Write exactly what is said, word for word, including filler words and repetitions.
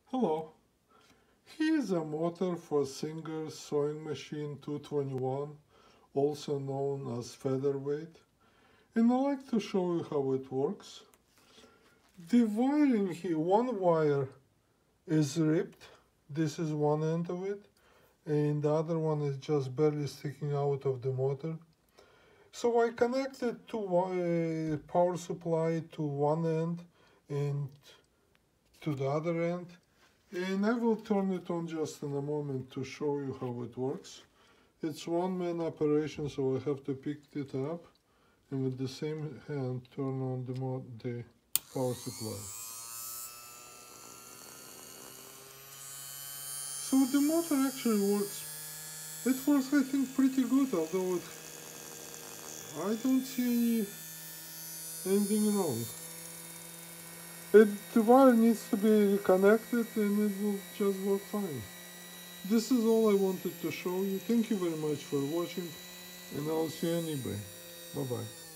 Hello, here's a motor for Singer sewing machine two twenty-one, also known as featherweight, and I'd like to show you how it works. The wiring here, one wire is ripped, this is one end of it, and the other one is just barely sticking out of the motor. So I connected two uh, power supply to one end and to the other end. And I will turn it on just in a moment to show you how it works. It's one-man operation, so I have to pick it up and with the same hand turn on the, mo the power supply. So the motor actually works. It works, I think, pretty good, although it, I don't see any, anything wrong. It, the wire needs to be connected and it will just work fine. This is all I wanted to show you. Thank you very much for watching, and I'll see you anyway. Bye bye.